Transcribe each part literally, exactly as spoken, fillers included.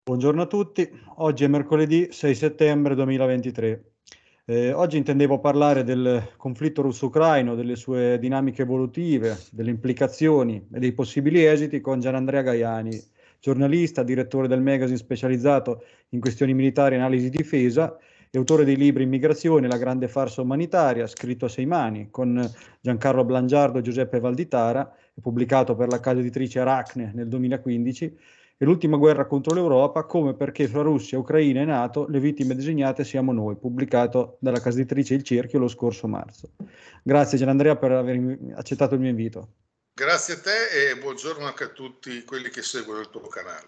Buongiorno a tutti, oggi è mercoledì sei settembre duemilaventitré. Eh, oggi intendevo parlare del conflitto russo-ucraino, delle sue dinamiche evolutive, delle implicazioni e dei possibili esiti con Gianandrea Gaiani, giornalista, direttore del magazine specializzato in questioni militari e analisi di difesa e autore dei libri Immigrazione, la grande farsa umanitaria, scritto a sei mani, con Giancarlo Blangiardo e Giuseppe Valditara, e pubblicato per la casa editrice Aracne nel duemilaquindici, e l'ultima guerra contro l'Europa, come perché fra Russia, Ucraina e NATO le vittime designate siamo noi, pubblicato dalla casa editrice Il Cerchio lo scorso marzo. Grazie Gianandrea per aver accettato il mio invito. Grazie a te e buongiorno anche a tutti quelli che seguono il tuo canale.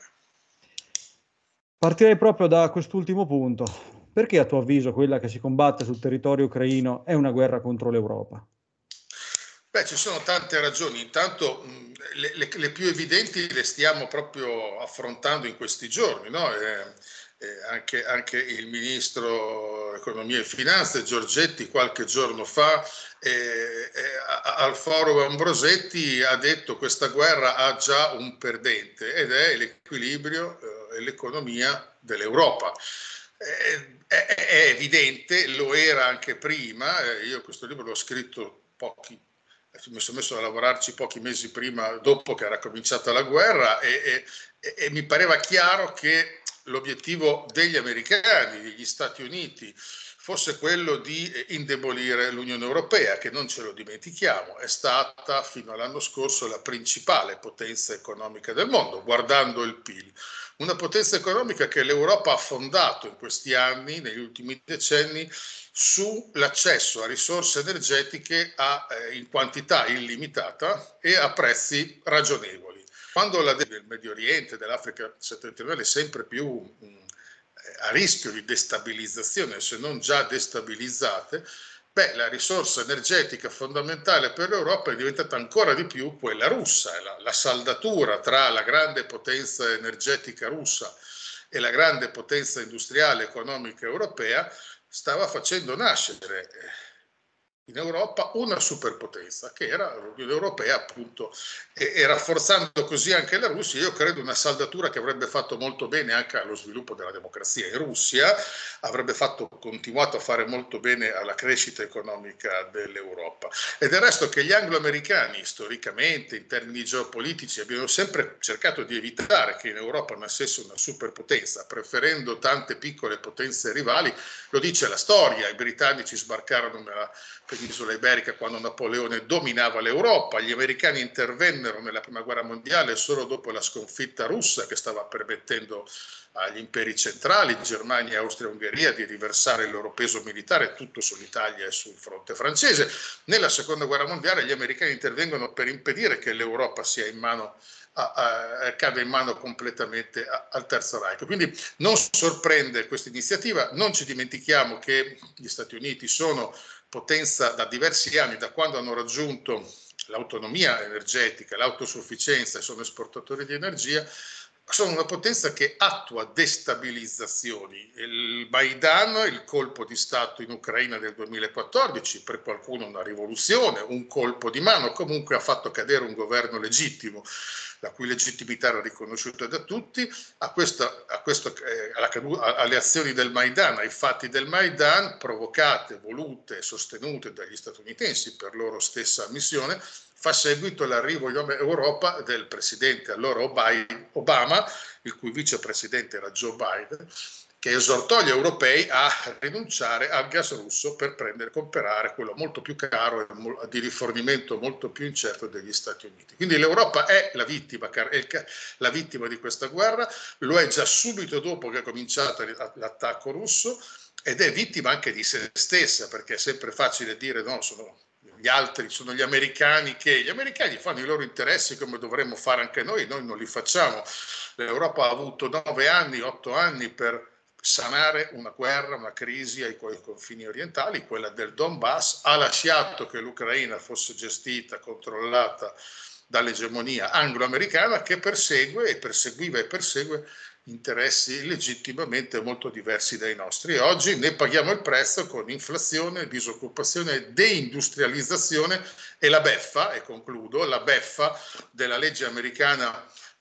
Partirei proprio da quest'ultimo punto. Perché a tuo avviso quella che si combatte sul territorio ucraino è una guerra contro l'Europa? Beh, ci sono tante ragioni. Intanto mh, le, le, le più evidenti le stiamo proprio affrontando in questi giorni, no? Eh, eh, anche, anche il ministro Economia e Finanze Giorgetti qualche giorno fa eh, eh, al foro Ambrosetti ha detto che questa guerra ha già un perdente ed è l'equilibrio eh, e l'economia dell'Europa. Eh, è, è evidente, lo era anche prima, eh, io questo libro l'ho scritto pochi mi sono messo a lavorarci pochi mesi prima, dopo che era cominciata la guerra, e, e, e mi pareva chiaro che l'obiettivo degli americani, degli Stati Uniti, fosse quello di indebolire l'Unione Europea, che non ce lo dimentichiamo, è stata fino all'anno scorso la principale potenza economica del mondo, guardando il P I L. Una potenza economica che l'Europa ha fondato in questi anni, negli ultimi decenni, sull'accesso a risorse energetiche a, eh, in quantità illimitata e a prezzi ragionevoli. Quando la del Medio Oriente, dell'Africa settentrionale è sempre più mh, a rischio di destabilizzazione, se non già destabilizzate, beh, la risorsa energetica fondamentale per l'Europa è diventata ancora di più quella russa. La, la saldatura tra la grande potenza energetica russa e la grande potenza industriale e economica europea stava facendo nascere in Europa una superpotenza che era l'Unione Europea, appunto, e, e rafforzando così anche la Russia. Io credo una saldatura che avrebbe fatto molto bene anche allo sviluppo della democrazia in Russia, avrebbe fatto, continuato a fare molto bene alla crescita economica dell'Europa. E del resto che gli anglo-americani, storicamente, in termini geopolitici, abbiano sempre cercato di evitare che in Europa nascesse una superpotenza, preferendo tante piccole potenze rivali, lo dice la storia. I britannici sbarcarono nella penisola iberica quando Napoleone dominava l'Europa, gli americani intervennero nella prima guerra mondiale solo dopo la sconfitta russa che stava permettendo agli imperi centrali, Germania e Austria-Ungheria, di riversare il loro peso militare tutto sull'Italia e sul fronte francese. Nella seconda guerra mondiale gli americani intervengono per impedire che l'Europa sia in mano A, a, cade in mano completamente a, al Terzo Reich. Quindi non sorprende questa iniziativa, non ci dimentichiamo che gli Stati Uniti sono potenza da diversi anni, da quando hanno raggiunto l'autonomia energetica, l'autosufficienza e sono esportatori di energia, sono una potenza che attua destabilizzazioni. Il Maidan, il colpo di Stato in Ucraina del duemilaquattordici, per qualcuno una rivoluzione, un colpo di mano, comunque ha fatto cadere un governo legittimo, la cui legittimità era riconosciuta da tutti. A questo, a questo, eh, alla, alle azioni del Maidan, ai fatti del Maidan, provocate, volute e sostenute dagli statunitensi per loro stessa missione, fa seguito l'arrivo in Europa del presidente allora Obama, il cui vicepresidente era Joe Biden, che esortò gli europei a rinunciare al gas russo per prendere, comprare quello molto più caro e di rifornimento molto più incerto degli Stati Uniti. Quindi l'Europa è la vittima, è la vittima di questa guerra, lo è già subito dopo che è cominciato l'attacco russo ed è vittima anche di se stessa, perché è sempre facile dire no, sono gli altri, sono gli americani che gli americani fanno i loro interessi come dovremmo fare anche noi, noi non li facciamo. L'Europa ha avuto nove anni, otto anni per sanare una guerra, una crisi ai confini orientali, quella del Donbass, ha lasciato che l'Ucraina fosse gestita, controllata dall'egemonia anglo-americana che persegue e perseguiva e persegue interessi legittimamente molto diversi dai nostri. E oggi ne paghiamo il prezzo con inflazione, disoccupazione, deindustrializzazione e la beffa, e concludo, la beffa della legge americana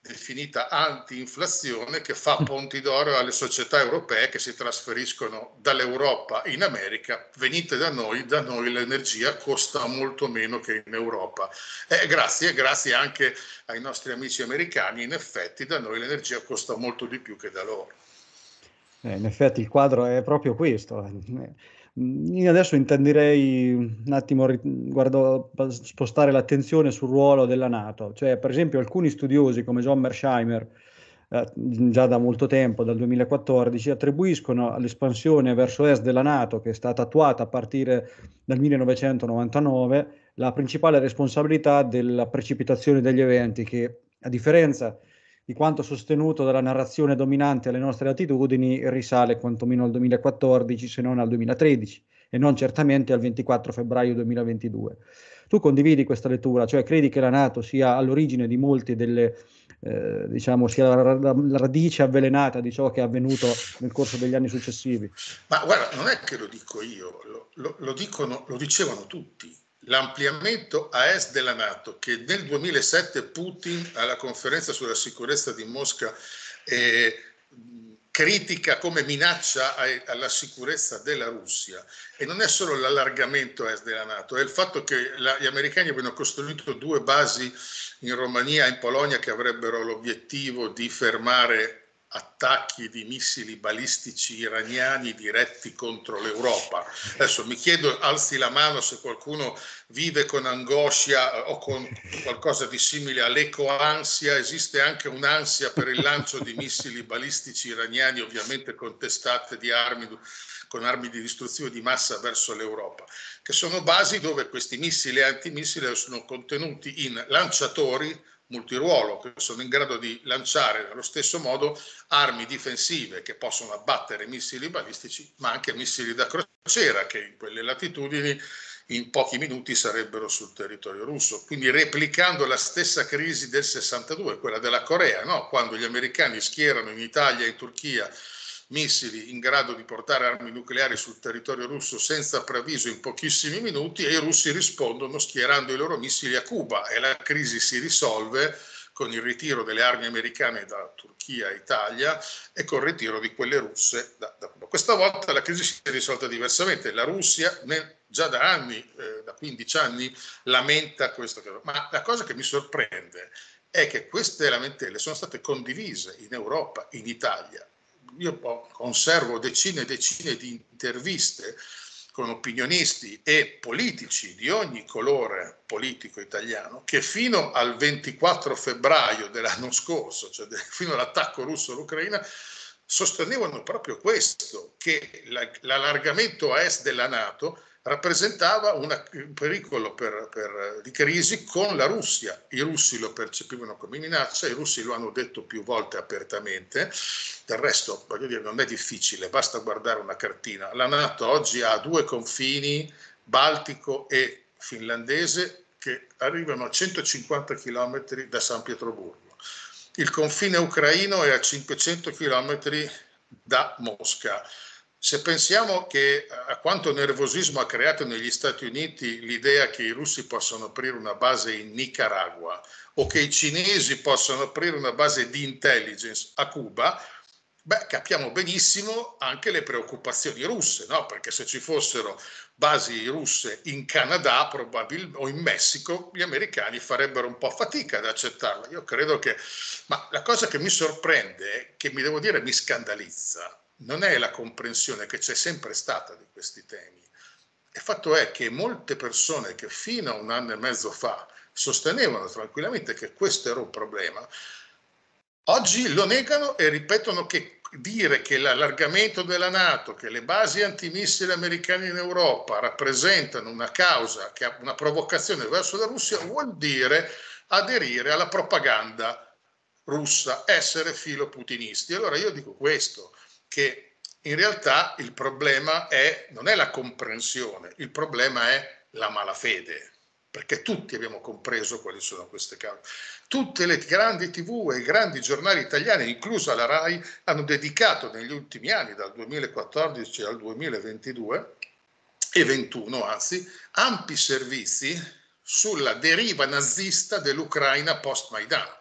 definita anti-inflazione, che fa ponti d'oro alle società europee che si trasferiscono dall'Europa in America. Venite da noi, da noi l'energia costa molto meno che in Europa. Eh, grazie, grazie anche ai nostri amici americani, in effetti da noi l'energia costa molto di più che da loro. Eh, in effetti il quadro è proprio questo. Eh, Io adesso intenderei un attimo ri- guardo, spostare l'attenzione sul ruolo della NATO. Cioè, per esempio, alcuni studiosi come John Mearsheimer, eh, già da molto tempo, dal duemilaquattordici, attribuiscono all'espansione verso est della NATO, che è stata attuata a partire dal millenovecentonovantanove, la principale responsabilità della precipitazione degli eventi che, a differenza di quanto sostenuto dalla narrazione dominante alle nostre latitudini, risale quantomeno al duemilaquattordici, se non al duemilatredici, e non certamente al ventiquattro febbraio duemilaventidue. Tu condividi questa lettura, cioè credi che la NATO sia all'origine di molte delle, eh, diciamo, sia la, la, la radice avvelenata di ciò che è avvenuto nel corso degli anni successivi? Ma guarda, non è che lo dico io, lo, lo, lo, dicono, lo dicevano tutti. L'ampliamento a est della NATO, che nel duemilasette Putin alla conferenza sulla sicurezza di Mosca eh, critica come minaccia ai, alla sicurezza della Russia, e non è solo l'allargamento a est della NATO, è il fatto che la, gli americani abbiano costruito due basi in Romania e in Polonia che avrebbero l'obiettivo di fermare attacchi di missili balistici iraniani diretti contro l'Europa. Adesso mi chiedo, alzi la mano se qualcuno vive con angoscia o con qualcosa di simile all'ecoansia. Esiste anche un'ansia per il lancio di missili balistici iraniani, ovviamente contestate di armi, con armi di distruzione di massa verso l'Europa, che sono basi dove questi missili e antimissili sono contenuti in lanciatori multiruolo che sono in grado di lanciare nello stesso modo armi difensive che possono abbattere missili balistici, ma anche missili da crociera che in quelle latitudini in pochi minuti sarebbero sul territorio russo. Quindi replicando la stessa crisi del sessantadue, quella della Corea, no? Quando gli americani schierano in Italia e in Turchia missili in grado di portare armi nucleari sul territorio russo senza preavviso in pochissimi minuti, e i russi rispondono schierando i loro missili a Cuba, e la crisi si risolve con il ritiro delle armi americane da Turchia e Italia e con il ritiro di quelle russe da, da Cuba. Questa volta la crisi si è risolta diversamente. La Russia nel, già da anni, eh, da quindici anni, lamenta questo. Ma la cosa che mi sorprende è che queste lamentele sono state condivise in Europa, in Italia. Io conservo decine e decine di interviste con opinionisti e politici di ogni colore politico italiano che fino al ventiquattro febbraio dell'anno scorso, cioè fino all'attacco russo all'Ucraina, sostenevano proprio questo, che l'allargamento a est della NATO rappresentava una, un pericolo per, per, di crisi con la Russia. I russi lo percepivano come minaccia, i russi lo hanno detto più volte apertamente. Del resto, voglio dire, non è difficile, basta guardare una cartina. La NATO oggi ha due confini, Baltico e finlandese, che arrivano a centocinquanta chilometri da San Pietroburgo. Il confine ucraino è a cinquecento chilometri da Mosca. Se pensiamo che a quanto nervosismo ha creato negli Stati Uniti l'idea che i russi possano aprire una base in Nicaragua o che i cinesi possano aprire una base di intelligence a Cuba, beh, capiamo benissimo anche le preoccupazioni russe, no? Perché se ci fossero basi russe in Canada probabilmente, o in Messico, gli americani farebbero un po' fatica ad accettarla. Io credo che... Ma la cosa che mi sorprende, che mi devo dire mi scandalizza, non è la comprensione che c'è sempre stata di questi temi. Il fatto è che molte persone che fino a un anno e mezzo fa sostenevano tranquillamente che questo era un problema, oggi lo negano e ripetono che dire che l'allargamento della NATO, che le basi antimissili americane in Europa rappresentano una causa, che ha una provocazione verso la Russia, vuol dire aderire alla propaganda russa, essere filoputinisti. Allora io dico questo, che in realtà il problema è, non è la comprensione, il problema è la malafede, perché tutti abbiamo compreso quali sono queste cause. Tutte le grandi tivù e i grandi giornali italiani, inclusa la RAI, hanno dedicato negli ultimi anni, dal duemilaquattordici al duemilaventidue, e ventuno anzi, ampi servizi sulla deriva nazista dell'Ucraina post-Maidan.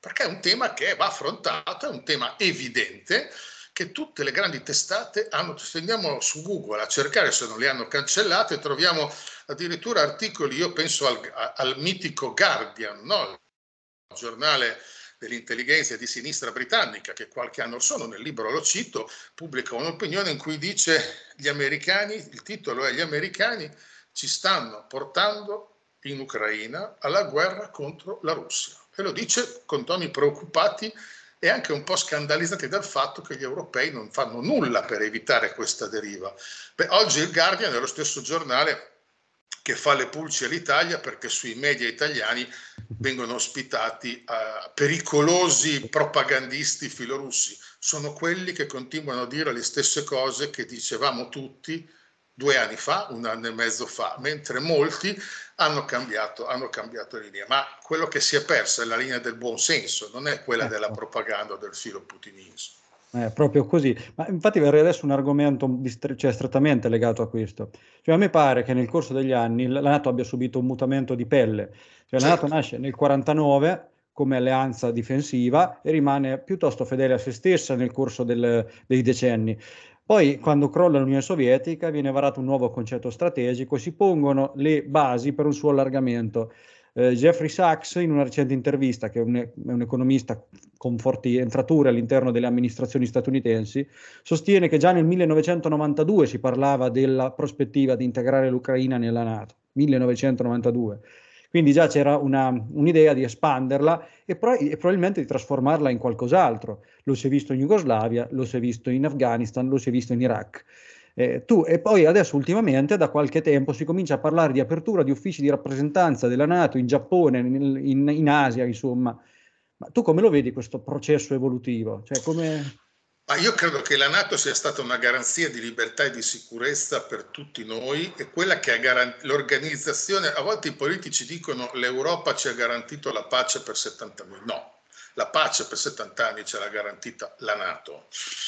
perché è un tema che va affrontato, è un tema evidente, che tutte le grandi testate hanno. Se andiamo su Google a cercare se non li hanno cancellate, troviamo addirittura articoli, io penso al, al mitico Guardian, no? Il giornale dell'intelligenza di sinistra britannica, che qualche anno or sono, nel libro lo cito, pubblica un'opinione in cui dice: gli americani, il titolo è: gli americani ci stanno portando in Ucraina alla guerra contro la Russia, e lo dice con toni preoccupati e anche un po' scandalizzati dal fatto che gli europei non fanno nulla per evitare questa deriva. Beh, oggi il Guardian è lo stesso giornale che fa le pulci all'Italia, perché sui media italiani vengono ospitati uh, pericolosi propagandisti filorussi. Sono quelli che continuano a dire le stesse cose che dicevamo tutti due anni fa, un anno e mezzo fa, mentre molti hanno cambiato, hanno cambiato linea. Ma quello che si è perso è la linea del buon senso, non è quella ecco. della propaganda o del filo putinismo. È proprio così, ma infatti verrei adesso un argomento cioè, strettamente legato a questo. Cioè, a me pare che nel corso degli anni la NATO abbia subito un mutamento di pelle. Cioè, certo. La NATO nasce nel quarantanove come alleanza difensiva e rimane piuttosto fedele a se stessa nel corso del, dei decenni. Poi, quando crolla l'Unione Sovietica, viene varato un nuovo concetto strategico e si pongono le basi per un suo allargamento. Eh, Jeffrey Sachs, in una recente intervista, che è un, è un economista con forti entrature all'interno delle amministrazioni statunitensi, sostiene che già nel millenovecentonovantadue si parlava della prospettiva di integrare l'Ucraina nella NATO. millenovecentonovantadue. Quindi già c'era una, un'idea di espanderla e, pro- e probabilmente di trasformarla in qualcos'altro. Lo si è visto in Jugoslavia, lo si è visto in Afghanistan, lo si è visto in Iraq. Eh, tu, e poi adesso ultimamente da qualche tempo si comincia a parlare di apertura di uffici di rappresentanza della NATO in Giappone, in, in, in Asia, insomma. Ma tu come lo vedi questo processo evolutivo? Cioè, come... Ma io credo che la NATO sia stata una garanzia di libertà e di sicurezza per tutti noi, e quella che ha garantito l'organizzazione. A volte i politici dicono l'Europa ci ha garantito la pace per settanta anni. No, la pace per settanta anni ce l'ha garantita la NATO.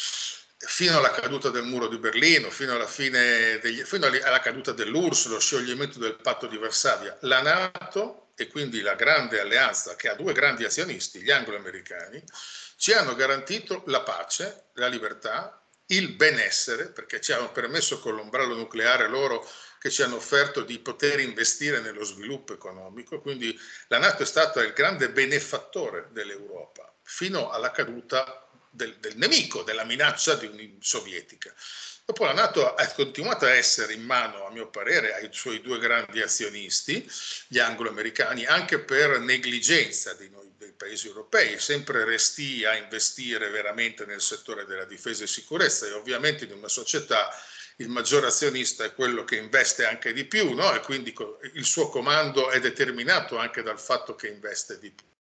Fino alla caduta del muro di Berlino, fino alla fine degli, fino alla caduta dell'U R S S, lo scioglimento del patto di Varsavia, la NATO, e quindi la grande alleanza che ha due grandi azionisti, gli anglo-americani, ci hanno garantito la pace, la libertà, il benessere, perché ci hanno permesso con l'ombrello nucleare loro, che ci hanno offerto di poter investire nello sviluppo economico. Quindi la NATO è stata il grande benefattore dell'Europa fino alla caduta del, del nemico, della minaccia di un, sovietica. Dopo la NATO ha continuato a essere in mano, a mio parere, ai suoi due grandi azionisti, gli anglo-americani, anche per negligenza di noi, dei paesi europei, sempre restii a investire veramente nel settore della difesa e sicurezza, e ovviamente in una società il maggior azionista è quello che investe anche di più, no? E quindi il suo comando è determinato anche dal fatto che investe di più.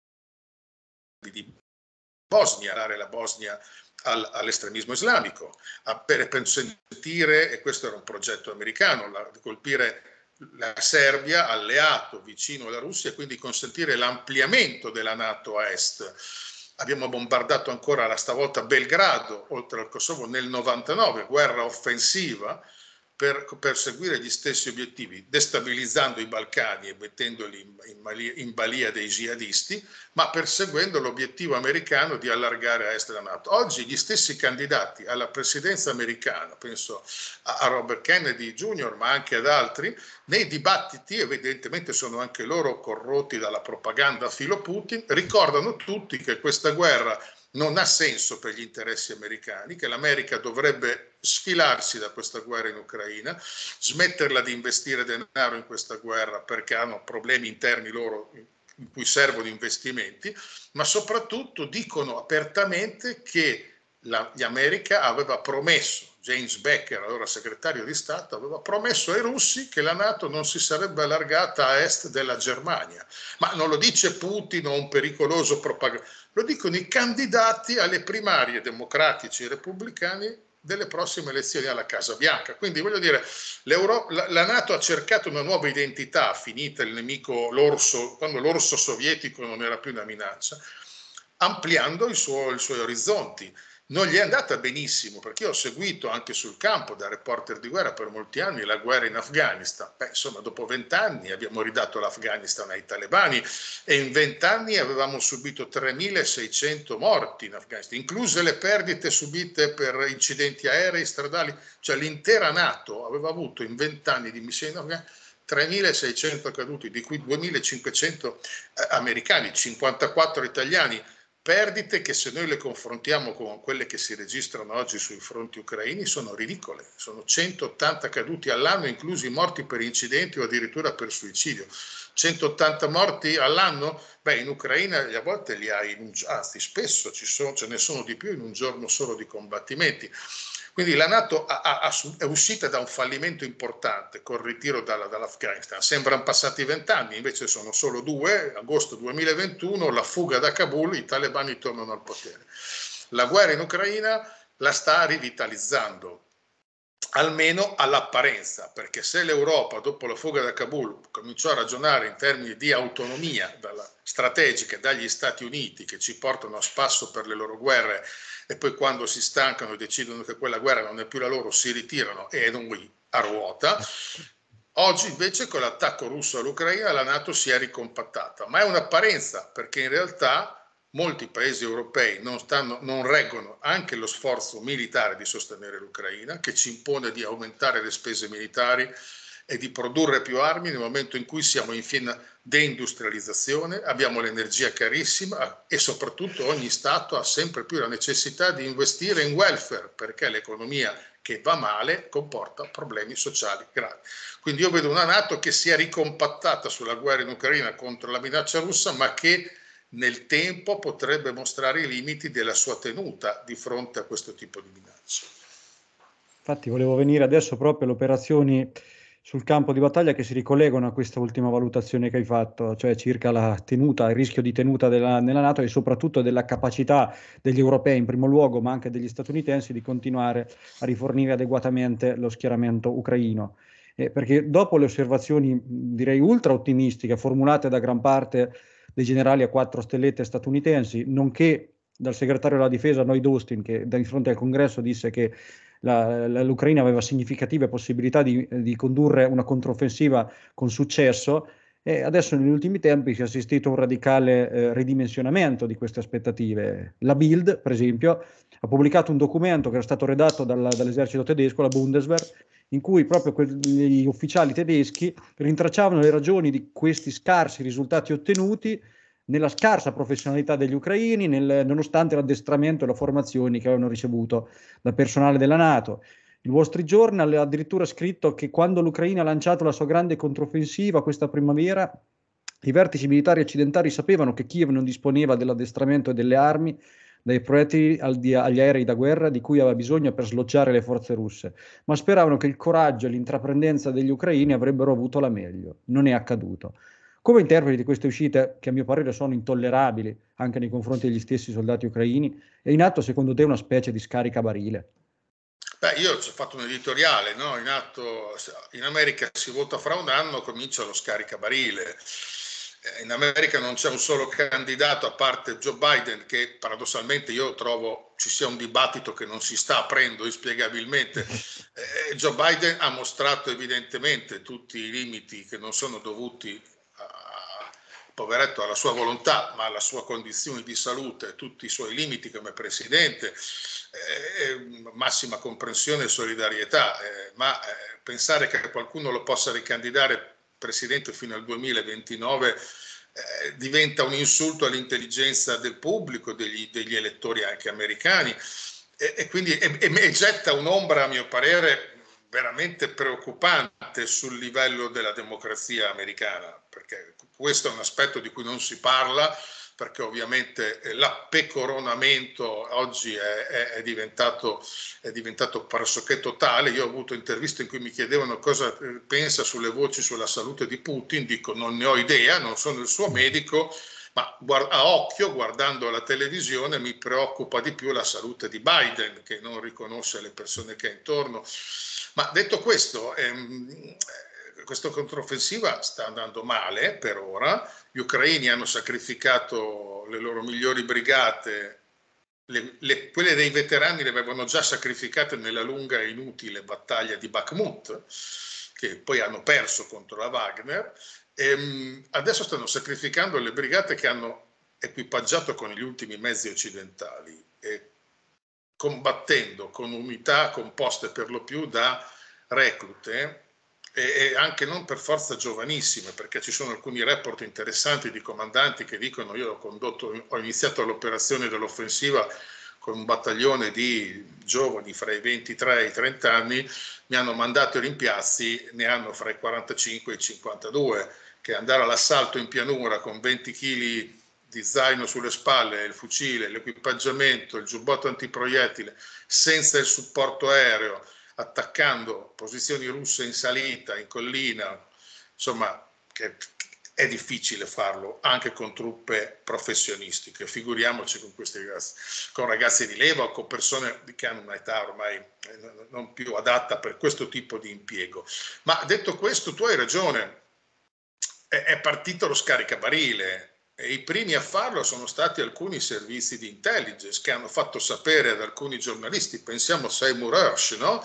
Di Bosnia, dare la Bosnia al, all'estremismo islamico, a, per consentire, e questo era un progetto americano, la, colpire la Serbia, alleato vicino alla Russia, e quindi consentire l'ampliamento della NATO a est. Abbiamo bombardato ancora la stavolta Belgrado, oltre al Kosovo, nel novantanove, guerra offensiva, per perseguire gli stessi obiettivi, destabilizzando i Balcani e mettendoli in, in, in balia dei jihadisti, ma perseguendo l'obiettivo americano di allargare a est la NATO. Oggi gli stessi candidati alla presidenza americana, penso a, a Robert Kennedy Junior, ma anche ad altri, nei dibattiti, evidentemente sono anche loro corrotti dalla propaganda filo Putin, ricordano tutti che questa guerra non ha senso per gli interessi americani, che l'America dovrebbe sfilarsi da questa guerra in Ucraina, smetterla di investire denaro in questa guerra perché hanno problemi interni loro in cui servono investimenti, ma soprattutto dicono apertamente che la, l'America aveva promesso, James Baker, allora segretario di Stato, aveva promesso ai russi che la NATO non si sarebbe allargata a est della Germania. Ma non lo dice Putin o un pericoloso propaganda, lo dicono i candidati alle primarie democratici e repubblicani delle prossime elezioni alla Casa Bianca. Quindi voglio dire, la, la NATO ha cercato una nuova identità, finita il nemico, l'orso, quando l'orso sovietico non era più una minaccia, ampliando il suo, i suoi orizzonti. non gli è andata benissimo, perché io ho seguito anche sul campo da reporter di guerra per molti anni la guerra in Afghanistan. Beh, insomma, dopo vent'anni abbiamo ridato l'Afghanistan ai talebani e in vent'anni avevamo subito tremilaseicento morti in Afghanistan, incluse le perdite subite per incidenti aerei, stradali, cioè l'intera NATO aveva avuto in vent'anni di missione in Afghanistan tremilaseicento caduti, di cui duemilacinquecento eh, americani, cinquantaquattro italiani. Perdite che, se noi le confrontiamo con quelle che si registrano oggi sui fronti ucraini, sono ridicole. Sono centottanta caduti all'anno, inclusi morti per incidenti o addirittura per suicidio. centottanta morti all'anno? Beh, in Ucraina a volte li hai, in un, anzi spesso ci sono, ce ne sono di più in un giorno solo di combattimenti. Quindi la NATO ha, ha, è uscita da un fallimento importante col ritiro dalla, dall'Afghanistan. Sembrano passati vent'anni, invece sono solo due. Agosto duemilaventuno, la fuga da Kabul, i talebani tornano al potere. La guerra in Ucraina la sta rivitalizzando, almeno all'apparenza, perché se l'Europa dopo la fuga da Kabul cominciò a ragionare in termini di autonomia dalla, strategica dagli Stati Uniti, che ci portano a spasso per le loro guerre, e poi quando si stancano e decidono che quella guerra non è più la loro si ritirano e noi a ruota. Oggi invece con l'attacco russo all'Ucraina la NATO si è ricompattata, ma è un'apparenza, perché in realtà molti paesi europei non, stanno, non reggono anche lo sforzo militare di sostenere l'Ucraina, che ci impone di aumentare le spese militari e di produrre più armi nel momento in cui siamo in piena deindustrializzazione, abbiamo l'energia carissima e soprattutto ogni Stato ha sempre più la necessità di investire in welfare, perché l'economia che va male comporta problemi sociali gravi. Quindi io vedo una NATO che si è ricompattata sulla guerra in Ucraina contro la minaccia russa, ma che nel tempo potrebbe mostrare i limiti della sua tenuta di fronte a questo tipo di minacce. Infatti volevo venire adesso proprio alle operazioni sul campo di battaglia che si ricollegano a questa ultima valutazione che hai fatto, cioè circa la tenuta, il rischio di tenuta della, nella NATO e soprattutto della capacità degli europei in primo luogo, ma anche degli statunitensi, di continuare a rifornire adeguatamente lo schieramento ucraino. Eh, perché dopo le osservazioni, direi ultra ottimistiche, formulate da gran parte dei generali a quattro stellette statunitensi, nonché dal segretario della difesa Lloyd Austin, che di fronte al Congresso disse che la, la, l'Ucraina aveva significative possibilità di, di condurre una controffensiva con successo, e adesso negli ultimi tempi si è assistito a un radicale eh, ridimensionamento di queste aspettative. La Bild, per esempio, ha pubblicato un documento che era stato redatto dalla, dall'esercito tedesco, la Bundeswehr, in cui proprio gli ufficiali tedeschi rintracciavano le ragioni di questi scarsi risultati ottenuti nella scarsa professionalità degli ucraini, nel, nonostante l'addestramento e la formazione che avevano ricevuto dal personale della NATO. Il Wall Street Journal ha addirittura scritto che quando l'Ucraina ha lanciato la sua grande controffensiva questa primavera, i vertici militari occidentali sapevano che Kiev non disponeva dell'addestramento e delle armi, dai proiettili agli aerei da guerra di cui aveva bisogno per sloggiare le forze russe, ma speravano che il coraggio e l'intraprendenza degli ucraini avrebbero avuto la meglio. Non è accaduto. Come interpreti queste uscite, che a mio parere sono intollerabili anche nei confronti degli stessi soldati ucraini, è in atto secondo te una specie di scarica barile? Beh, io ci ho fatto un editoriale, no? In atto, in America si vota fra un anno, comincia lo scaricabarile. In America non c'è un solo candidato a parte Joe Biden, che paradossalmente io trovo ci sia un dibattito che non si sta aprendo inspiegabilmente. Eh, Joe Biden ha mostrato evidentemente tutti i limiti che non sono dovuti a, poveretto, alla sua volontà, ma alla sua condizione di salute, tutti i suoi limiti come presidente. Eh, massima comprensione e solidarietà, eh, ma eh, pensare che qualcuno lo possa ricandidare presidente fino al duemilaventinove eh, diventa un insulto all'intelligenza del pubblico, degli, degli elettori anche americani, e, e quindi e, e getta un'ombra, a mio parere, veramente preoccupante sul livello della democrazia americana, perché questo è un aspetto di cui non si parla, perché ovviamente l'appecoronamento oggi è, è, è, diventato, è diventato pressoché totale. Io ho avuto interviste in cui mi chiedevano cosa pensa sulle voci sulla salute di Putin, dico non ne ho idea, non sono il suo medico, ma a occhio, guardando la televisione, mi preoccupa di più la salute di Biden, che non riconosce le persone che ha intorno. Ma detto questo, ehm, questa controffensiva sta andando male per ora. Gli ucraini hanno sacrificato le loro migliori brigate le, le, quelle dei veterani le avevano già sacrificate nella lunga e inutile battaglia di Bakhmut, che poi hanno perso contro la Wagner, e um, adesso stanno sacrificando le brigate che hanno equipaggiato con gli ultimi mezzi occidentali, e combattendo con unità composte per lo più da reclute, e anche non per forza giovanissime, perché ci sono alcuni report interessanti di comandanti che dicono: io ho condotto, ho iniziato l'operazione dell'offensiva con un battaglione di giovani fra i ventitré e i trenta anni, mi hanno mandato i rimpiazzi, ne hanno fra i quarantacinque e i cinquantadue, che andare all'assalto in pianura con venti chili di zaino sulle spalle, il fucile, l'equipaggiamento, il giubbotto antiproiettile, senza il supporto aereo, attaccando posizioni russe in salita, in collina, insomma, che è difficile farlo anche con truppe professionistiche, figuriamoci con questi ragazzi, con ragazzi di leva o con persone che hanno un'età ormai non più adatta per questo tipo di impiego. Ma detto questo, tu hai ragione, è partito lo scaricabarile. E i primi a farlo sono stati alcuni servizi di intelligence che hanno fatto sapere ad alcuni giornalisti, pensiamo a Seymour Hersh, no?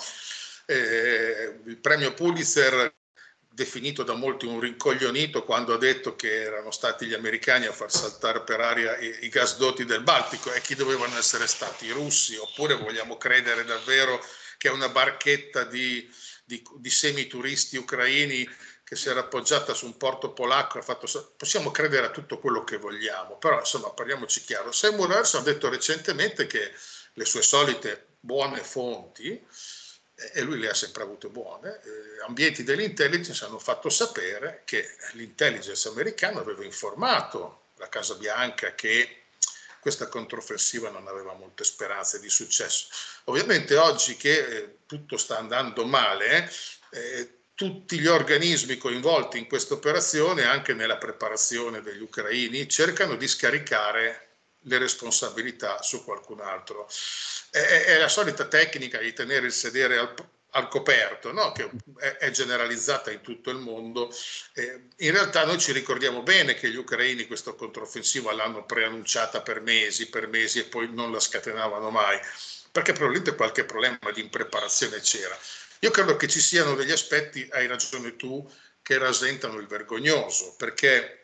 Eh, il premio Pulitzer, definito da molti un rincoglionito quando ha detto che erano stati gli americani a far saltare per aria i, i gasdotti del Baltico, e chi dovevano essere stati? I russi? Oppure vogliamo credere davvero che è una barchetta di, di, di semituristi ucraini che si era appoggiata su un porto polacco? Ha fatto, possiamo credere a tutto quello che vogliamo, però insomma parliamoci chiaro. Seymour Hersh ha detto recentemente che le sue solite buone fonti, e lui le ha sempre avute buone, eh, ambienti dell'intelligence hanno fatto sapere che l'intelligence americana aveva informato la Casa Bianca che questa controffensiva non aveva molte speranze di successo. Ovviamente oggi che eh, tutto sta andando male, eh, tutti gli organismi coinvolti in questa operazione, anche nella preparazione degli ucraini, cercano di scaricare le responsabilità su qualcun altro. È, è la solita tecnica di tenere il sedere al, al coperto, no? Che è, è generalizzata in tutto il mondo. Eh, in realtà noi ci ricordiamo bene che gli ucraini questa controffensiva l'hanno preannunciata per mesi, per mesi e poi non la scatenavano mai, perché probabilmente qualche problema di impreparazione c'era. Io credo che ci siano degli aspetti, hai ragione tu, che rasentano il vergognoso, perché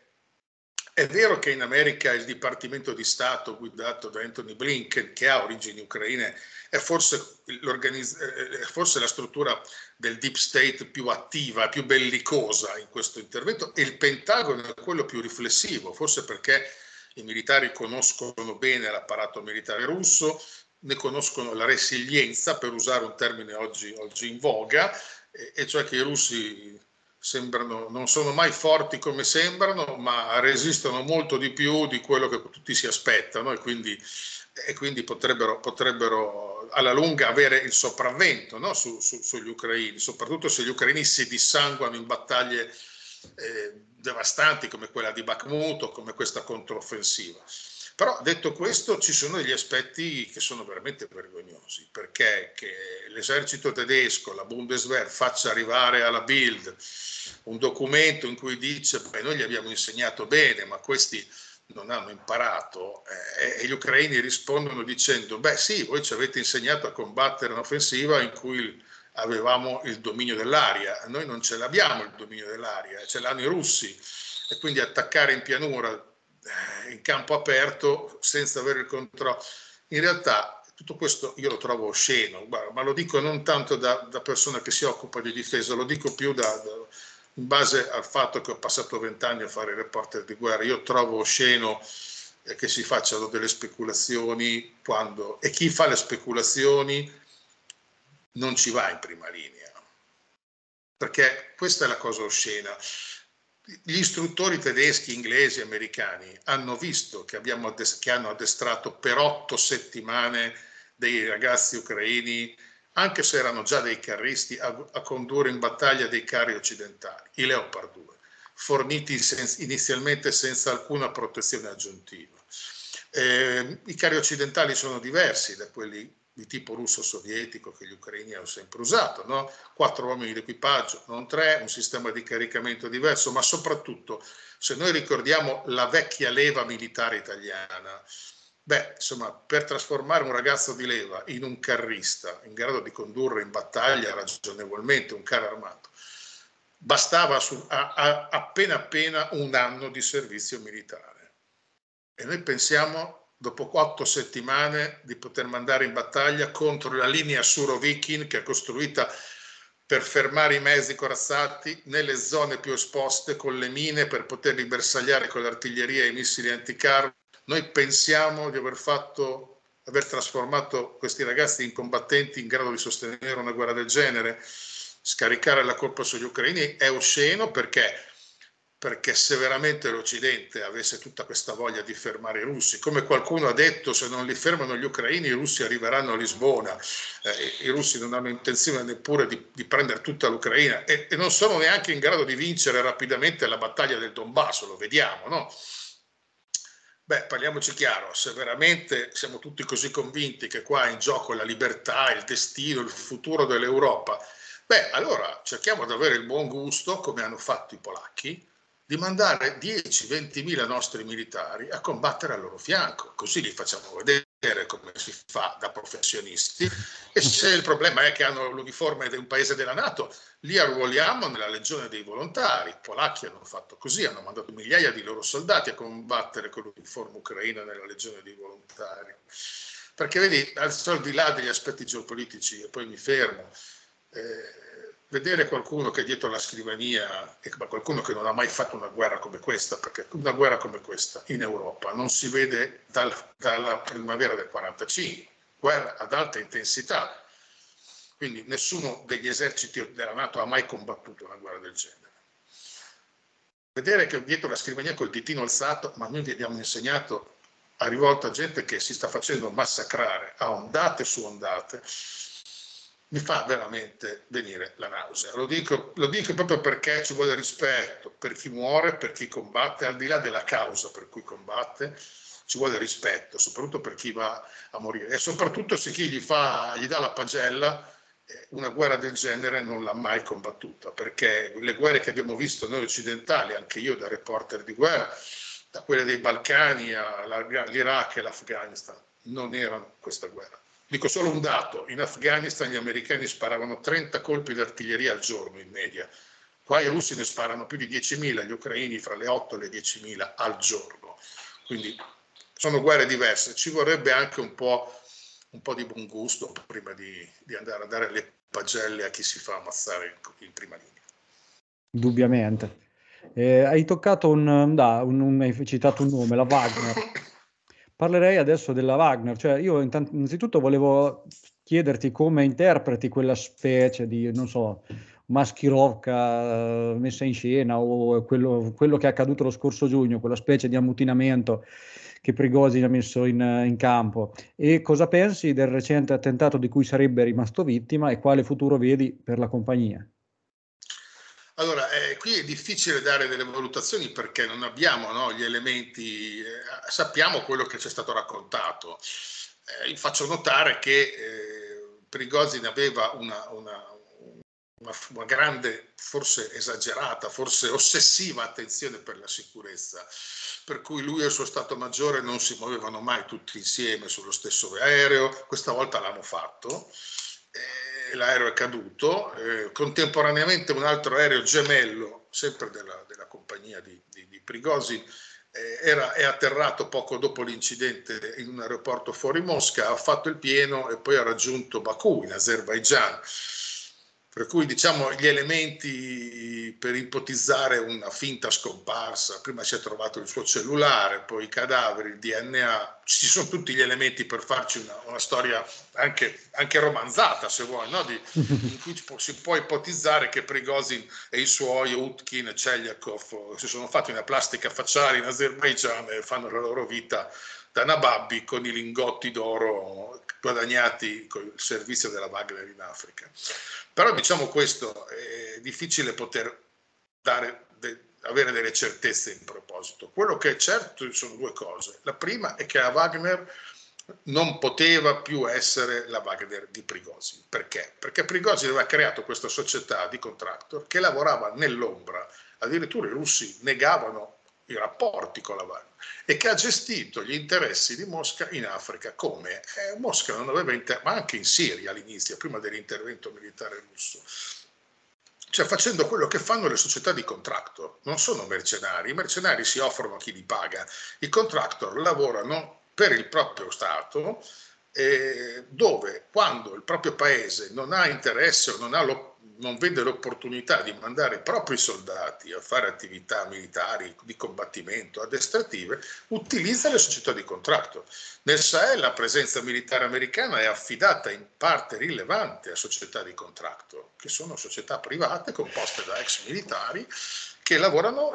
è vero che in America il Dipartimento di Stato guidato da Anthony Blinken, che ha origini ucraine, è forse, è forse la struttura del deep state più attiva, più bellicosa in questo intervento, e il Pentagono è quello più riflessivo, forse perché i militari conoscono bene l'apparato militare russo, ne conoscono la resilienza, per usare un termine oggi, oggi in voga, e, e cioè che i russi sembrano, non sono mai forti come sembrano, ma resistono molto di più di quello che tutti si aspettano, e quindi, e quindi potrebbero, potrebbero alla lunga avere il sopravvento, no? su, su, sugli ucraini, soprattutto se gli ucraini si dissanguano in battaglie eh, devastanti come quella di Bakhmut o come questa controffensiva. Però detto questo, ci sono degli aspetti che sono veramente vergognosi, perché che l'esercito tedesco, la Bundeswehr, faccia arrivare alla Bild un documento in cui dice: beh, noi gli abbiamo insegnato bene, ma questi non hanno imparato, eh, e gli ucraini rispondono dicendo: beh sì, voi ci avete insegnato a combattere un'offensiva in cui avevamo il dominio dell'aria, noi non ce l'abbiamo il dominio dell'aria, ce l'hanno i russi, e quindi attaccare in pianura, in campo aperto, senza avere il controllo. In realtà tutto questo io lo trovo osceno, ma lo dico non tanto da, da persona che si occupa di difesa, lo dico più da, da, in base al fatto che ho passato vent'anni a fare reporter di guerra. Io trovo osceno che si facciano delle speculazioni quando, e chi fa le speculazioni non ci va in prima linea, perché questa è la cosa oscena. Gli istruttori tedeschi, inglesi, americani hanno visto che, abbiamo addest- che hanno addestrato per otto settimane dei ragazzi ucraini, anche se erano già dei carristi, a, a condurre in battaglia dei carri occidentali, i Leopard due, forniti sen- inizialmente senza alcuna protezione aggiuntiva. Eh, I carri occidentali sono diversi da quelli di tipo russo-sovietico che gli ucraini hanno sempre usato, no? Quattro uomini d'equipaggio, non tre, un sistema di caricamento diverso, ma soprattutto, se noi ricordiamo la vecchia leva militare italiana, beh, insomma, per trasformare un ragazzo di leva in un carrista in grado di condurre in battaglia ragionevolmente un carro armato, bastava su, a, a, appena appena un anno di servizio militare. E noi pensiamo, dopo otto settimane, di poter mandare in battaglia contro la linea Surovikin, che è costruita per fermare i mezzi corazzati nelle zone più esposte con le mine per poterli bersagliare con l'artiglieria e i missili anticarro. Noi pensiamo di aver fatto, aver trasformato questi ragazzi in combattenti in grado di sostenere una guerra del genere. Scaricare la colpa sugli ucraini è osceno, perché perché se veramente l'Occidente avesse tutta questa voglia di fermare i russi, come qualcuno ha detto, se non li fermano gli ucraini i russi arriveranno a Lisbona, eh, i russi non hanno intenzione neppure di, di prendere tutta l'Ucraina e, e non sono neanche in grado di vincere rapidamente la battaglia del Donbass, lo vediamo, no? Beh, parliamoci chiaro, se veramente siamo tutti così convinti che qua è in gioco la libertà, il destino, il futuro dell'Europa, beh, allora cerchiamo di avere il buon gusto, come hanno fatto i polacchi, di mandare dieci ventimila nostri militari a combattere al loro fianco, così li facciamo vedere come si fa da professionisti, e se il problema è che hanno l'uniforme di un paese della NATO, li arruoliamo nella legione dei volontari. I polacchi hanno fatto così, hanno mandato migliaia di loro soldati a combattere con l'uniforme ucraina nella legione dei volontari. Perché vedi, al di là degli aspetti geopolitici, e poi mi fermo, eh, vedere qualcuno che è dietro la scrivania, e qualcuno che non ha mai fatto una guerra come questa, perché una guerra come questa in Europa non si vede dal, dalla primavera del quarantacinque, guerra ad alta intensità, quindi nessuno degli eserciti della NATO ha mai combattuto una guerra del genere. Vedere che dietro la scrivania col ditino alzato, ma noi vi abbiamo insegnato a rivolta gente che si sta facendo massacrare a ondate su ondate, mi fa veramente venire la nausea. Lo dico, lo dico proprio perché ci vuole rispetto per chi muore, per chi combatte, al di là della causa per cui combatte, ci vuole rispetto, soprattutto per chi va a morire. E soprattutto se chi gli, fa, gli dà la pagella, una guerra del genere non l'ha mai combattuta, perché le guerre che abbiamo visto noi occidentali, anche io da reporter di guerra, da quelle dei Balcani all'Iraq e l'Afghanistan, non erano questa guerra. Dico solo un dato, in Afghanistan gli americani sparavano trenta colpi d'artiglieria al giorno in media, qua i russi ne sparano più di diecimila, gli ucraini fra le otto e le diecimila al giorno, quindi sono guerre diverse, ci vorrebbe anche un po', un po' di buon gusto prima di, di andare a dare le pagelle a chi si fa ammazzare in, in prima linea. Indubbiamente. Eh, hai toccato un, da, un, un, hai citato un nome, la Wagner. Parlerei adesso della Wagner, cioè io innanzitutto volevo chiederti come interpreti quella specie di, non so, maschierovka messa in scena o quello, quello che è accaduto lo scorso giugno, quella specie di ammutinamento che Prigozhin ha messo in, in campo, e cosa pensi del recente attentato di cui sarebbe rimasto vittima e quale futuro vedi per la compagnia? Allora, eh, qui è difficile dare delle valutazioni perché non abbiamo, no, gli elementi, eh, sappiamo quello che ci è stato raccontato. Eh, faccio notare che eh, Prigozhin aveva una, una, una, una grande, forse esagerata, forse ossessiva attenzione per la sicurezza, per cui lui e il suo Stato Maggiore non si muovevano mai tutti insieme sullo stesso aereo, questa volta l'hanno fatto. Eh, l'aereo è caduto, eh, contemporaneamente un altro aereo gemello, sempre della, della compagnia di, di, di Prigozhin, eh, era, è atterrato poco dopo l'incidente in un aeroporto fuori Mosca, ha fatto il pieno e poi ha raggiunto Baku, in Azerbaigian. Per cui diciamo gli elementi per ipotizzare una finta scomparsa, prima si è trovato il suo cellulare, poi i cadaveri, il D N A, ci sono tutti gli elementi per farci una, una storia anche, anche romanzata se vuoi, no? Di, in cui si può ipotizzare che Prigozhin e i suoi, Utkin e Chelyakov, si sono fatti una plastica facciale in Azerbaigian e fanno la loro vita da nababbi con i lingotti d'oro guadagnati con il servizio della Wagner in Africa. Però diciamo questo, è difficile poter dare, de, avere delle certezze in proposito. Quello che è certo sono due cose. La prima è che la Wagner non poteva più essere la Wagner di Prigozhin. Perché? Perché Prigozhin aveva creato questa società di contractor che lavorava nell'ombra. Addirittura i russi negavano i rapporti con la Wagner e che ha gestito gli interessi di Mosca in Africa. Come? Eh, Mosca non aveva inter- ma anche in Siria all'inizio, prima dell'intervento militare russo, cioè facendo quello che fanno le società di contractor. Non sono mercenari, i mercenari si offrono a chi li paga, i contractor lavorano per il proprio Stato, eh, dove quando il proprio paese non ha interesse o non, ha lo, non vede l'opportunità di mandare i propri soldati a fare attività militari di combattimento, addestrative, utilizza le società di contratto. Nel Sahel la presenza militare americana è affidata in parte rilevante a società di contratto, che sono società private composte da ex militari che lavorano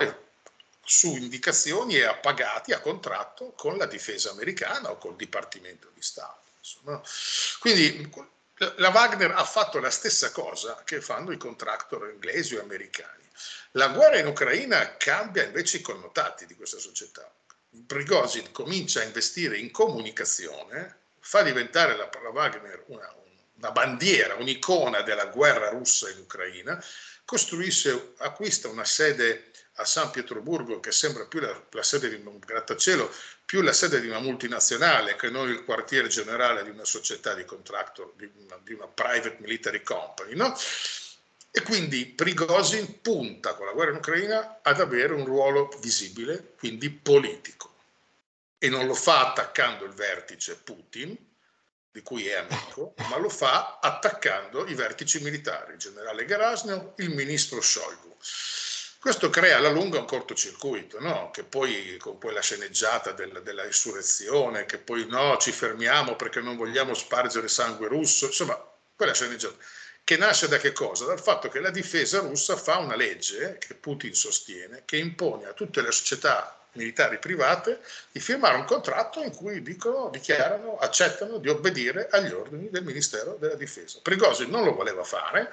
su indicazioni e appagati a contratto con la difesa americana o col Dipartimento di Stato. Insomma. Quindi la Wagner ha fatto la stessa cosa che fanno i contractor inglesi o americani. La guerra in Ucraina cambia invece i connotati di questa società. Prigozhin comincia a investire in comunicazione, fa diventare la, la Wagner una, una bandiera, un'icona della guerra russa in Ucraina, costruisce, acquista una sede a San Pietroburgo che sembra più la, la sede di un grattacielo, più la sede di una multinazionale che non il quartier generale di una società di contractor, di una, di una private military company, no? E quindi Prigozhin punta con la guerra in Ucraina ad avere un ruolo visibile, quindi politico. E non lo fa attaccando il vertice Putin, di cui è amico, ma lo fa attaccando i vertici militari, il generale Gerasimov, il ministro Shoigu. Questo crea alla lunga un cortocircuito, no? Che poi con quella sceneggiata del, della insurrezione, che poi no, ci fermiamo perché non vogliamo spargere sangue russo, insomma, quella sceneggiata. Che nasce da che cosa? Dal fatto che la difesa russa fa una legge, che Putin sostiene, che impone a tutte le società militari private di firmare un contratto in cui dicono, dichiarano, accettano di obbedire agli ordini del Ministero della Difesa. Prigozhin non lo voleva fare,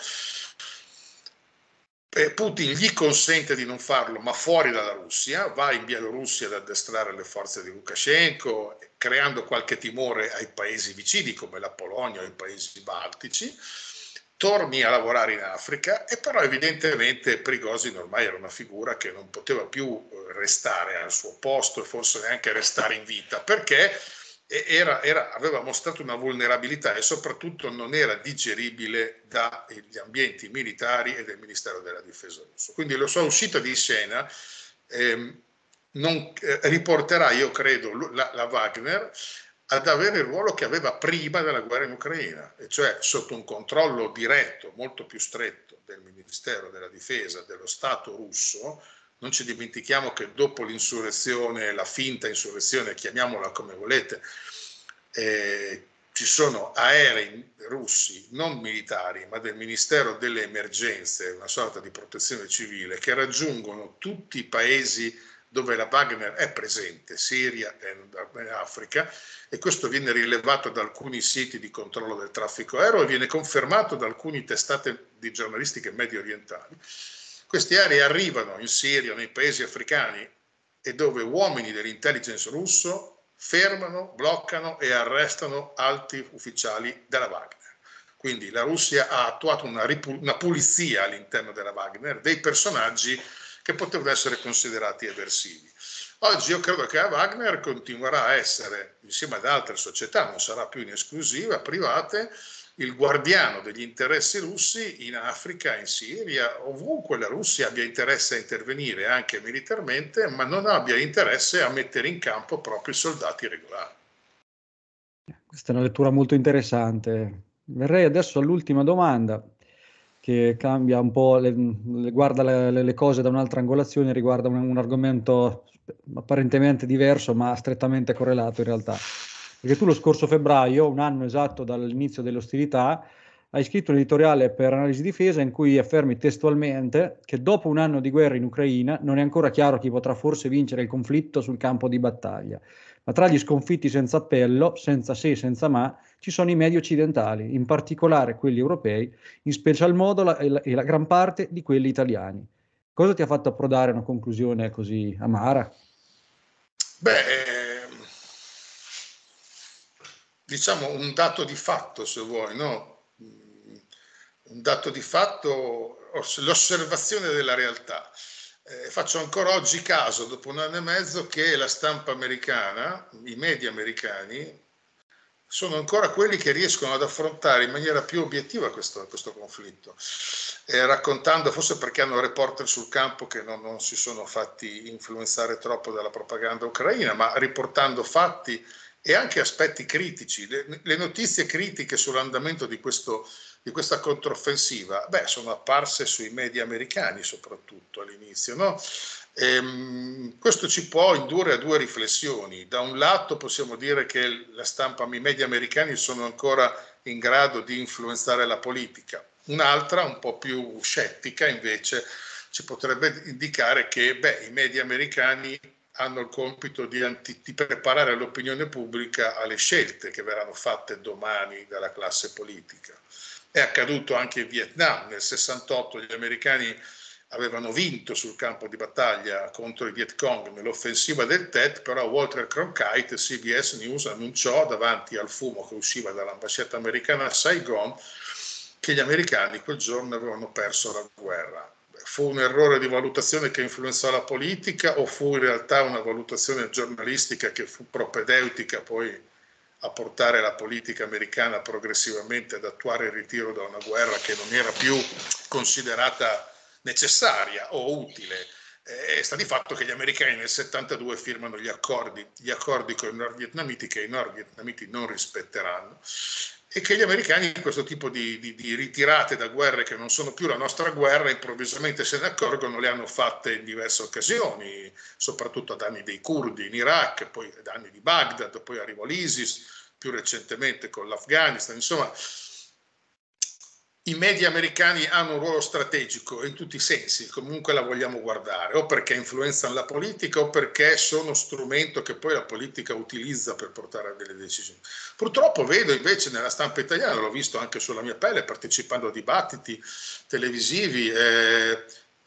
Putin gli consente di non farlo, ma fuori dalla Russia, va in Bielorussia ad addestrare le forze di Lukashenko, creando qualche timore ai paesi vicini come la Polonia o i paesi baltici, torni a lavorare in Africa e però evidentemente Prigozhin ormai era una figura che non poteva più restare al suo posto e forse neanche restare in vita, perché Era, era, aveva mostrato una vulnerabilità e soprattutto non era digeribile dagli ambienti militari e del Ministero della Difesa russo. Quindi la sua uscita di scena ehm, non, eh, riporterà, io credo, la, la Wagner ad avere il ruolo che aveva prima della guerra in Ucraina, e cioè sotto un controllo diretto, molto più stretto del Ministero della Difesa dello Stato russo. Non ci dimentichiamo che dopo l'insurrezione, la finta insurrezione, chiamiamola come volete, eh, ci sono aerei russi, non militari, ma del Ministero delle Emergenze, una sorta di protezione civile, che raggiungono tutti i paesi dove la Wagner è presente, Siria e Africa, e questo viene rilevato da alcuni siti di controllo del traffico aereo e viene confermato da alcune testate di giornalistiche medio orientali. Questi aerei arrivano in Siria, nei paesi africani, e dove uomini dell'intelligence russo fermano, bloccano e arrestano alti ufficiali della Wagner. Quindi la Russia ha attuato una, una pulizia all'interno della Wagner dei personaggi che potevano essere considerati eversivi. Oggi io credo che la Wagner continuerà a essere, insieme ad altre società, non sarà più in esclusiva, private, il guardiano degli interessi russi in Africa, in Siria, ovunque la Russia abbia interesse a intervenire anche militarmente, ma non abbia interesse a mettere in campo propri soldati regolari. Questa è una lettura molto interessante. Verrei adesso all'ultima domanda, che cambia un po', le, le guarda le, le cose da un'altra angolazione, riguarda un, un argomento apparentemente diverso, ma strettamente correlato in realtà. Perché tu lo scorso febbraio, un anno esatto dall'inizio delle ostilità, hai scritto un editoriale per Analisi Difesa in cui affermi testualmente che dopo un anno di guerra in Ucraina non è ancora chiaro chi potrà forse vincere il conflitto sul campo di battaglia. Ma tra gli sconfitti senza appello, senza se, senza ma, ci sono i medio occidentali, in particolare quelli europei, in special modo la, e, la, e la gran parte di quelli italiani. Cosa ti ha fatto approdare a una conclusione così amara? Beh, eh, diciamo un dato di fatto, se vuoi, no? Un dato di fatto, l'osservazione della realtà. Eh, faccio ancora oggi caso, dopo un anno e mezzo, che la stampa americana, i media americani, sono ancora quelli che riescono ad affrontare in maniera più obiettiva questo, questo conflitto, eh, raccontando, forse perché hanno reporter sul campo che non, non si sono fatti influenzare troppo dalla propaganda ucraina, ma riportando fatti e anche aspetti critici. Le, le notizie critiche sull'andamento di, questo, di questa controffensiva, beh, sono apparse sui media americani soprattutto all'inizio, no? Ehm, questo ci può indurre a due riflessioni. Da un lato possiamo dire che la stampa, i media americani sono ancora in grado di influenzare la politica. Un'altra, un po' più scettica, invece, ci potrebbe indicare che beh, i media americani hanno il compito di, anti- di preparare l'opinione pubblica alle scelte che verranno fatte domani dalla classe politica. È accaduto anche in Vietnam. Nel sessantotto gli americani avevano vinto sul campo di battaglia contro i Viet Cong nell'offensiva del Tet, però Walter Cronkite, C B S News, annunciò davanti al fumo che usciva dall'ambasciata americana a Saigon che gli americani quel giorno avevano perso la guerra. Fu un errore di valutazione che influenzò la politica o fu in realtà una valutazione giornalistica che fu propedeutica poi a portare la politica americana progressivamente ad attuare il ritiro da una guerra che non era più considerata necessaria o utile? Eh, sta di fatto che gli americani nel settantadue firmano gli accordi, gli accordi con i nordvietnamiti che i nordvietnamiti non rispetteranno e che gli americani questo tipo di, di, di ritirate da guerre che non sono più la nostra guerra improvvisamente se ne accorgono, le hanno fatte in diverse occasioni, soprattutto a danni dei curdi in Iraq, poi a danni di Baghdad, poi arrivò l'ISIS, più recentemente con l'Afghanistan, insomma. I media americani hanno un ruolo strategico in tutti i sensi, comunque la vogliamo guardare, o perché influenzano la politica o perché sono strumento che poi la politica utilizza per portare a delle decisioni. Purtroppo vedo invece nella stampa italiana, l'ho visto anche sulla mia pelle partecipando a dibattiti televisivi, eh,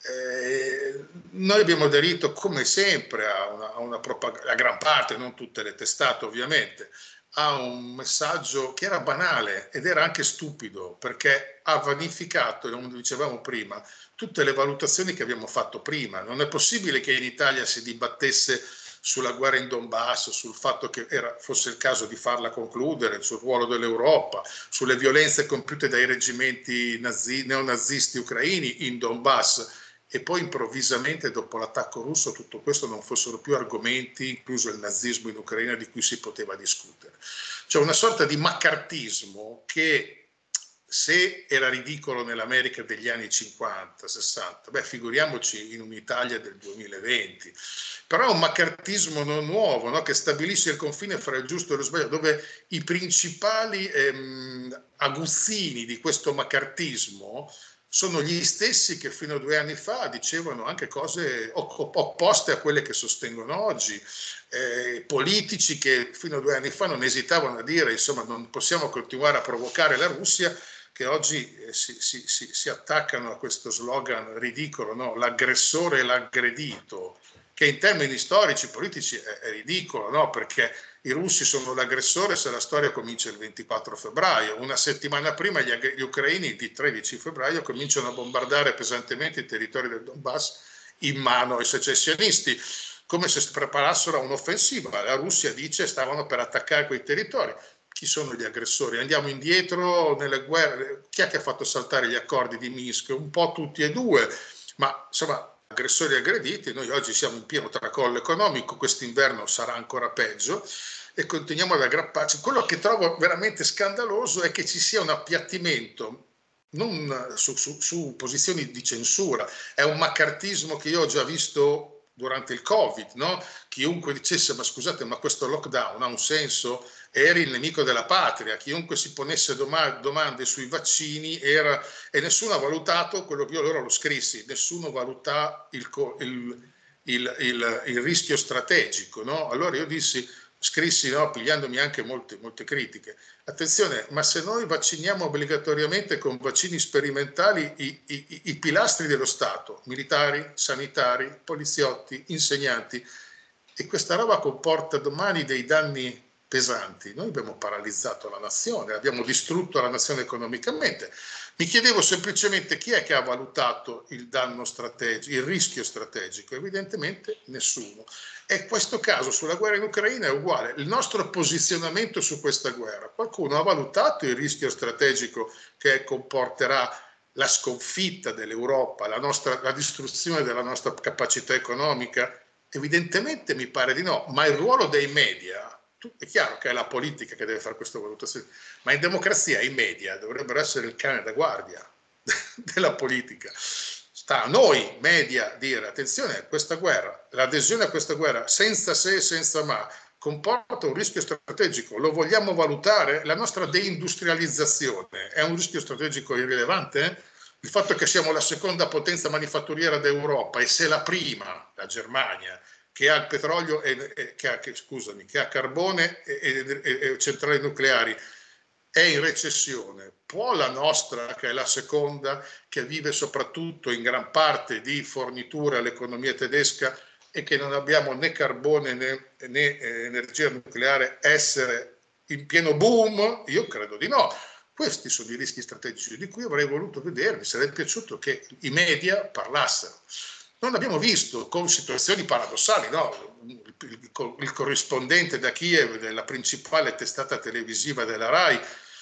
eh, noi abbiamo aderito come sempre a una, a una propaganda, a gran parte, non tutte le testate ovviamente, ha un messaggio che era banale ed era anche stupido perché ha vanificato, come dicevamo prima, tutte le valutazioni che abbiamo fatto prima. Non è possibile che in Italia si dibattesse sulla guerra in Donbass, sul fatto che era, fosse il caso di farla concludere, sul ruolo dell'Europa, sulle violenze compiute dai reggimenti nazi, neonazisti ucraini in Donbass, e poi improvvisamente dopo l'attacco russo tutto questo non fossero più argomenti, incluso il nazismo in Ucraina, di cui si poteva discutere. Cioè una sorta di maccartismo che, se era ridicolo nell'America degli anni cinquanta sessanta, beh, figuriamoci in un'Italia del duemilaventi. Però è un maccartismo non nuovo, no? Che stabilisce il confine fra il giusto e lo sbaglio, dove i principali ehm, aguzzini di questo maccartismo sono gli stessi che fino a due anni fa dicevano anche cose opposte a quelle che sostengono oggi, eh, politici che fino a due anni fa non esitavano a dire, insomma, non possiamo continuare a provocare la Russia, che oggi eh, si, si, si, si attaccano a questo slogan ridicolo, no? L'aggressore e l'aggredito, che in termini storici, politici è, è ridicolo, no? Perché i russi sono l'aggressore se la storia comincia il ventiquattro febbraio. Una settimana prima gli, gli ucraini, il tredici febbraio, cominciano a bombardare pesantemente i territori del Donbass in mano ai secessionisti, come se si preparassero a un'offensiva. La Russia dice stavano per attaccare quei territori. Chi sono gli aggressori? Andiamo indietro nelle guerre. Chi è che ha fatto saltare gli accordi di Minsk? Un po' tutti e due, ma insomma, aggressori e aggrediti. Noi oggi siamo in pieno tracollo economico, quest'inverno sarà ancora peggio e continuiamo ad aggrapparci. Quello che trovo veramente scandaloso è che ci sia un appiattimento non su, su, su posizioni di censura, è un maccartismo che io ho già visto durante il Covid, no? Chiunque dicesse ma scusate, ma questo lockdown ha un senso? Eri il nemico della patria, chiunque si ponesse doma- domande sui vaccini era, e nessuno ha valutato quello che io allora lo scrissi, nessuno valuta il, il, il, il, il rischio strategico, no? Allora io dissi, scrissi, no, pigliandomi anche molte, molte critiche, attenzione, ma se noi vacciniamo obbligatoriamente con vaccini sperimentali i, i, i pilastri dello Stato, militari, sanitari, poliziotti, insegnanti, e questa roba comporta domani dei danni pesanti, noi abbiamo paralizzato la nazione, abbiamo distrutto la nazione economicamente. Mi chiedevo semplicemente chi è che ha valutato il danno strategico, il rischio strategico. Evidentemente nessuno. E in questo caso sulla guerra in Ucraina è uguale. Il nostro posizionamento su questa guerra, qualcuno ha valutato il rischio strategico che comporterà la sconfitta dell'Europa, la, nostra, la distruzione della nostra capacità economica? Evidentemente mi pare di no, ma il ruolo dei media, è chiaro che è la politica che deve fare questa valutazione, ma in democrazia i media dovrebbero essere il cane da guardia della politica. Sta a noi media dire attenzione, questa guerra, l'adesione a questa guerra senza se e senza ma comporta un rischio strategico, lo vogliamo valutare? La nostra deindustrializzazione è un rischio strategico irrilevante? Eh? Il fatto che siamo la seconda potenza manifatturiera d'Europa e se la prima, la Germania, che ha il petrolio e, e che, ha, che, scusami, che ha carbone e, e, e centrali nucleari, è in recessione, può la nostra, che è la seconda, che vive soprattutto in gran parte di forniture all'economia tedesca e che non abbiamo né carbone né, né eh, energia nucleare, essere in pieno boom? Io credo di no. Questi sono i rischi strategici di cui avrei voluto vedere, mi sarebbe piaciuto che i media parlassero. Non l'abbiamo visto, con situazioni paradossali, no? il, il, il corrispondente da Kiev della principale testata televisiva della RAI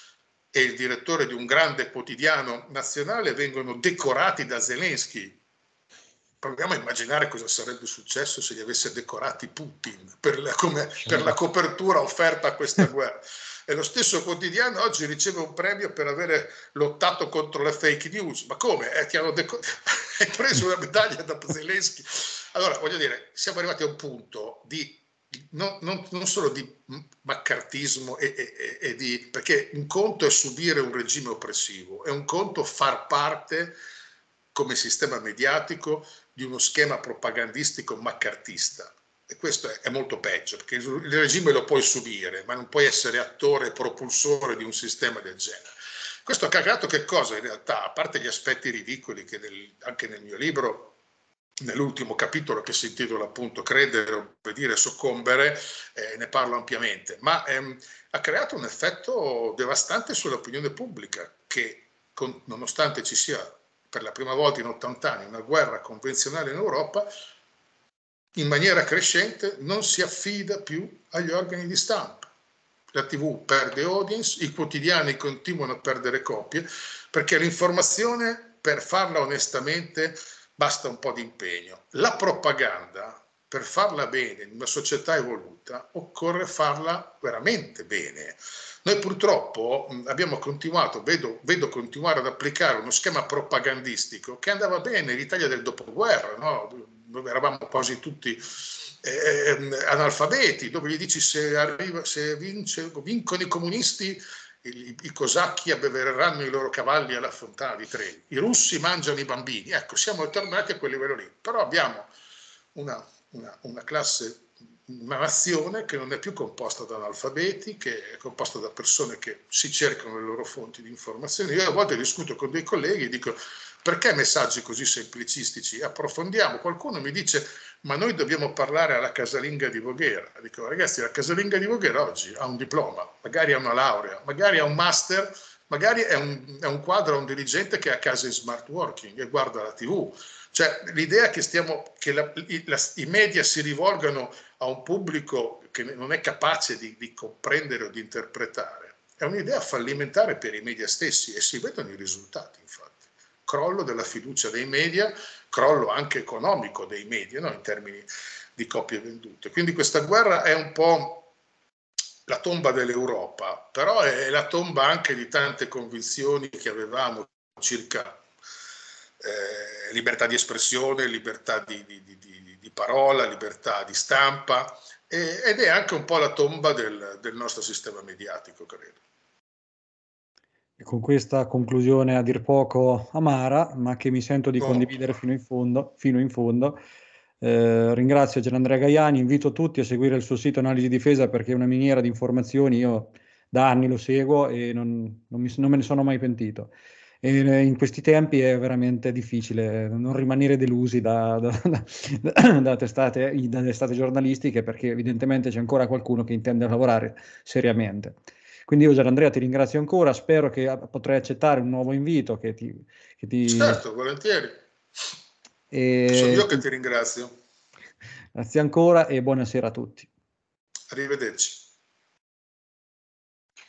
e il direttore di un grande quotidiano nazionale vengono decorati da Zelensky. Proviamo a immaginare cosa sarebbe successo se li avesse decorati Putin per la, come, per la copertura offerta a questa guerra. E lo stesso quotidiano oggi riceve un premio per avere lottato contro le fake news. Ma come? Eh, ti hanno deco- hai preso una medaglia da Zelensky? Allora, voglio dire, siamo arrivati a un punto di non, non, non solo di maccartismo e, e, e di... perché un conto è subire un regime oppressivo, è un conto far parte come sistema mediatico di uno schema propagandistico maccartista. E questo è, è molto peggio, perché il, il regime lo puoi subire, ma non puoi essere attore e propulsore di un sistema del genere. Questo ha creato che cosa in realtà, a parte gli aspetti ridicoli che nel, anche nel mio libro, nell'ultimo capitolo che si intitola appunto Credere, obbedire, soccombere, eh, ne parlo ampiamente, ma ehm, ha creato un effetto devastante sull'opinione pubblica che, con, nonostante ci sia per la prima volta in ottanta anni una guerra convenzionale in Europa, in maniera crescente non si affida più agli organi di stampa. La tivù perde audience, i quotidiani continuano a perdere copie, perché l'informazione, per farla onestamente, basta un po' di impegno. La propaganda, per farla bene in una società evoluta, occorre farla veramente bene. Noi purtroppo abbiamo continuato, vedo, vedo continuare ad applicare uno schema propagandistico che andava bene in Italia del dopoguerra, no? Dove eravamo quasi tutti eh, analfabeti, dove gli dici se, arriva, se vince, vincono i comunisti, i, i cosacchi abbevereranno i loro cavalli alla fontana di Trevi, i russi mangiano i bambini. Ecco, siamo tornati a quel livello lì, però abbiamo una, una, una classe, una nazione che non è più composta da analfabeti, che è composta da persone che si cercano le loro fonti di informazione. Io a volte discuto con dei colleghi e dico: perché messaggi così semplicistici? Approfondiamo. Qualcuno mi dice: ma noi dobbiamo parlare alla casalinga di Voghera. Dico: ragazzi, la casalinga di Voghera oggi ha un diploma, magari ha una laurea, magari ha un master, magari è un, è un quadro a un dirigente che è a casa in smart working e guarda la tivù. Cioè, l'idea che, stiamo, che la, la, i media si rivolgano a un pubblico che non è capace di, di comprendere o di interpretare è un'idea fallimentare per i media stessi, e si vedono i risultati, infatti. Crollo della fiducia dei media, crollo anche economico dei media, no? In termini di copie vendute. Quindi questa guerra è un po' la tomba dell'Europa, però è la tomba anche di tante convinzioni che avevamo circa eh, libertà di espressione, libertà di, di, di, di, di parola, libertà di stampa, e, ed è anche un po' la tomba del, del nostro sistema mediatico, credo. E con questa conclusione a dir poco amara, ma che mi sento di condividere fino in fondo, fino in fondo, eh, ringrazio Gianandrea Gaiani, invito tutti a seguire il suo sito Analisi Difesa, perché è una miniera di informazioni. Io da anni lo seguo e non, non, mi, non me ne sono mai pentito. E in questi tempi è veramente difficile non rimanere delusi da, da, da, da testate, da testate giornalistiche, perché evidentemente c'è ancora qualcuno che intende lavorare seriamente. Quindi io, Gianandrea, ti ringrazio ancora, spero che potrai accettare un nuovo invito che ti, che ti Certo, volentieri. Sono e, io che ti ringrazio. grazie ancora e buonasera a tutti. Arrivederci.